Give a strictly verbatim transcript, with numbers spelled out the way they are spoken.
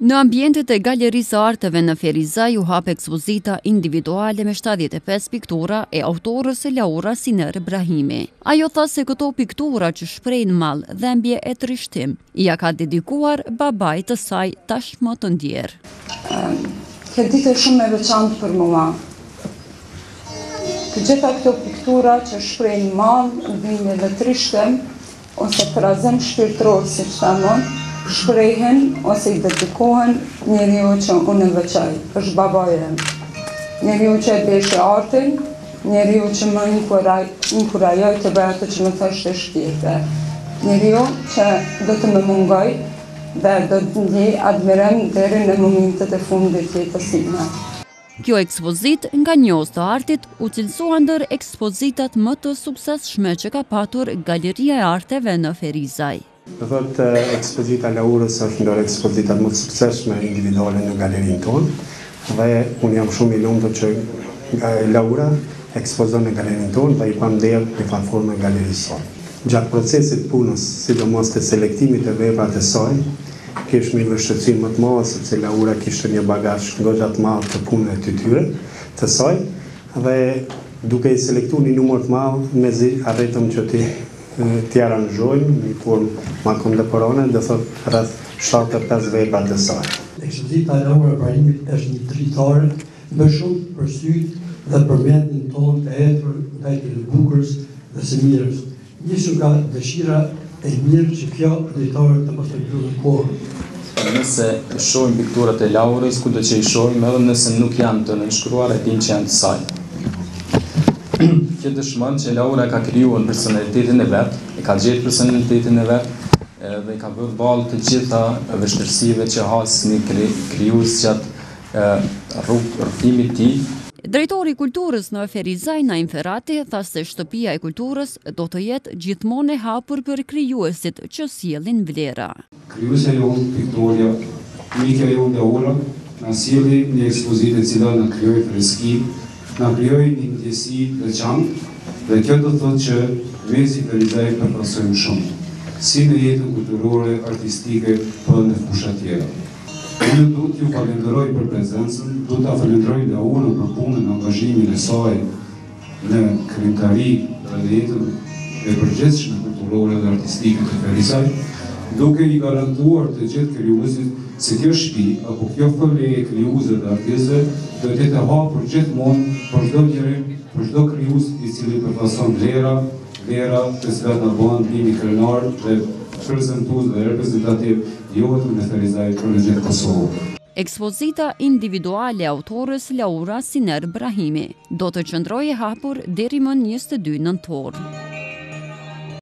Në ambientet e Galerisë Arteve në Ferizaj u hap ekspozita individuale me shtatëdhjetë e pesë piktura e autorës Laura Siner Brahimi. Ajo tha se këto piktura që shprehin mall, dhembje e trishtim, ja ka dedikuar babait të saj tashmë të ndjer. Këtë ditë është shumë e veçantë për mua. Të gjitha këto piktura që shprehin mall, dhimbje dhe trishtim, ose trazim shpirtëror, siç thamon, shprehen ose i dedikohen njeriu që unë e veçoj, është babai im. Njeriu që e beshi artin, njeriu që më inkurajoi të bëj atë që më thoshte shpirte. Njeriu që do të më mungoj dhe do të ndjej admirim deri në momentet e fundit të jetës time. Kjo ekspozit nga njohës të artit u cilësua ndër ekspozitat më të suksesshme që ka patur Galeria e Arteve në Ferizaj. Do thot, ekspozita Laurës është ndër ekspozitat më të suksesshme individuale në galerinë tonë dhe unë jam shumë i lumtur që Laura ekspozon në galerinë tonë dhe i kam ndjerë në platformën e galerisë tonë. Gjatë procesit punës, sidomos të selektimit të veprave të saj, kishte një vështirësi më të madhe sepse Laura kishte një bagazh goxha të madh të punëve të tyre të saj dhe duke i selektuar një numër të madh, mezi arritëm që ti të aranjojmë në formë ma kontemporane, dhe thot rreth shtatëdhjetë e pesë vepra të saj. Ekspozita e Laura Brahimit është një dritare më shumë për syt dhe për mendin tonë të hetër ndaj të bukurës dhe së mirës. Nisur nga dëshira e mirë që kjo dritare të mos të mbyllet kohën. Nëse shohim pikturat e Laurës, kudo që i shohim, edhe nëse nuk janë të nënshkruar, e dinë që janë të saj. Kjo dëshmon që Laura ka krijuar personalitetin e vet, e ka gjetur personalitetin e vet dhe i ka bërë ballë të gjitha vështirësive që hasin një krijues gjatë rrugtimit të tij. Drejtori i kulturës në Ferizaj, Naim Ferrati, tha se shtëpia e kulturës do të jetë gjithmonë e hapur për krijuesit që sjellin vlera. Krijuesja jonë, Viktoria, mikja jonë Laura, na sjelli një ekspozitë e cila na krijoi freski, na krijoi një ndjesi të veçantë dhe kjo do të thotë që mezi Ferizaj përfaqësojmë shumë, si në jetën kulturore, artistike, po edhe në fusha tjera. Unë du t'ju falenderoj për prezencën, du t'a falenderoj Laurën për punën, angazhimin e saj në krimtari dhe në jetën e përgjithshme kulturore dhe artistike të Ferizaj, duke i garantuar të gjithë krijuesit se kjo shtëpi apo kjo fëmijë e krijuesve dhe artistëve do të jetë e hapur gjithmonë për çdo njeri, për çdo krijues i cili përfaqëson vlera, vlera të cilat na bëhen ndihmë krenar dhe prezantues dhe reprezentativ jo vetëm në Ferizaj, por në gjithë Kosovën. Ekspozita individuale e autorës Laura Siner Brahimi do të qëndrojë e hapur deri më njëzet e dy nëntor.